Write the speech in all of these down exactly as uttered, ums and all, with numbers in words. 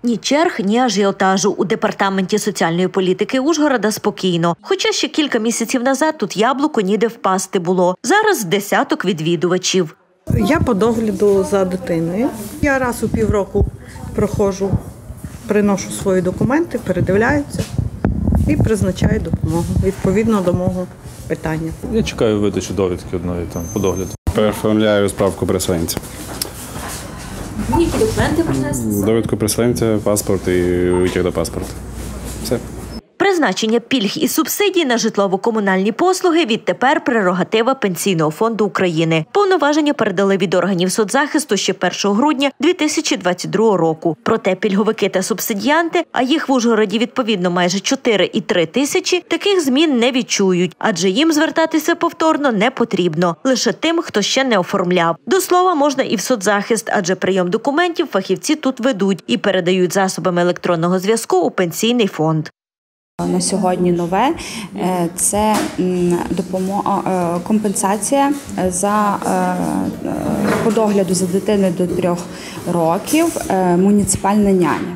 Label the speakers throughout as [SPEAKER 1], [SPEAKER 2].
[SPEAKER 1] Ні черг, ні ажіотажу. У департаменті соціальної політики Ужгорода спокійно. Хоча ще кілька місяців назад тут яблуко ніде впасти було. Зараз десяток відвідувачів.
[SPEAKER 2] Я по догляду за дитиною. Я раз у півроку проходжу, приношу свої документи, передивляються і призначаю допомогу відповідно до мого питання.
[SPEAKER 3] Я чекаю видачу довідки одної там по догляду.
[SPEAKER 4] Переоформляю справку переселенця.
[SPEAKER 1] Які документи принесли?
[SPEAKER 4] Довідку переселенця, паспорт і витяг до паспорту. Все.
[SPEAKER 1] Призначення пільг і субсидій на житлово-комунальні послуги відтепер прерогатива Пенсійного фонду України. Повноваження передали від органів соцзахисту ще першого грудня дві тисячі двадцять другого року. Проте пільговики та субсидіанти, а їх в Ужгороді відповідно майже чотири і три тисячі, таких змін не відчують, адже їм звертатися повторно не потрібно. Лише тим, хто ще не оформляв. До слова, можна і в соцзахист, адже прийом документів фахівці тут ведуть і передають засобами електронного зв'язку у Пенсійний фонд.
[SPEAKER 5] На сьогодні нове – це допомога, компенсація за по догляду за дитиною до трьох років, муніципальна няня.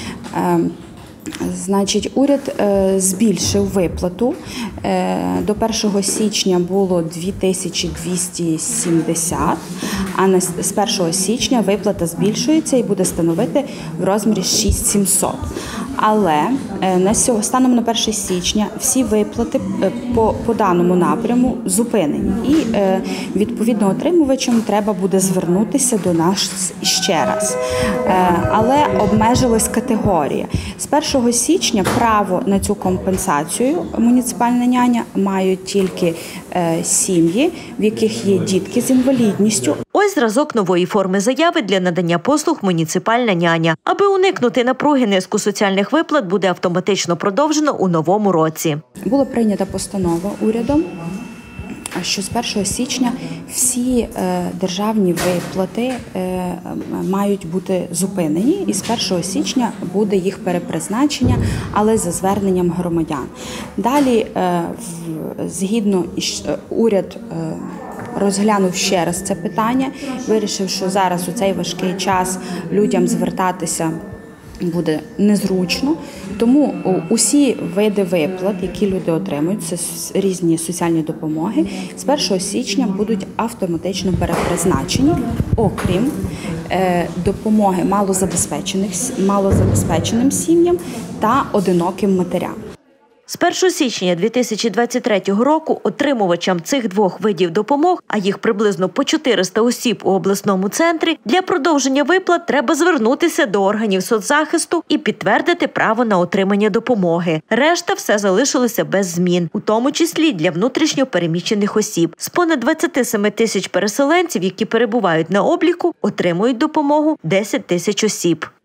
[SPEAKER 5] Значить, уряд збільшив виплату. До першого січня було дві тисячі двісті сімдесят, а з першого січня виплата збільшується і буде становити в розмірі шість тисяч сімсот. Але на сьогодні, станом на перше січня всі виплати по, по даному напряму зупинені. І відповідно отримувачам треба буде звернутися до нас ще раз. Але обмежилась категорія. З першого січня право на цю компенсацію муніципальна няня мають тільки сім'ї, в яких є дітки з інвалідністю.
[SPEAKER 1] Ось зразок нової форми заяви для надання послуг «Муніципальна няня». Аби уникнути напруги, низку соціальних виплат буде автоматично продовжено у новому році.
[SPEAKER 5] Була прийнята постанова урядом, що з першого січня всі державні виплати мають бути зупинені, і з першого січня буде їх перепризначення, але за зверненням громадян. Далі, згідно уряд розглянув ще раз це питання, вирішив, що зараз у цей важкий час людям звертатися буде незручно, тому усі види виплат, які люди отримують, це різні соціальні допомоги, з першого січня будуть автоматично перепризначені, окрім допомоги малозабезпечених, малозабезпеченим сім'ям та одиноким матерям.
[SPEAKER 1] З першого січня дві тисячі двадцять третього року отримувачам цих двох видів допомог, а їх приблизно по чотириста осіб у обласному центрі, для продовження виплат треба звернутися до органів соцзахисту і підтвердити право на отримання допомоги. Решта все залишилося без змін, у тому числі для внутрішньо переміщених осіб. З понад двадцяти семи тисяч переселенців, які перебувають на обліку, отримують допомогу десять тисяч осіб.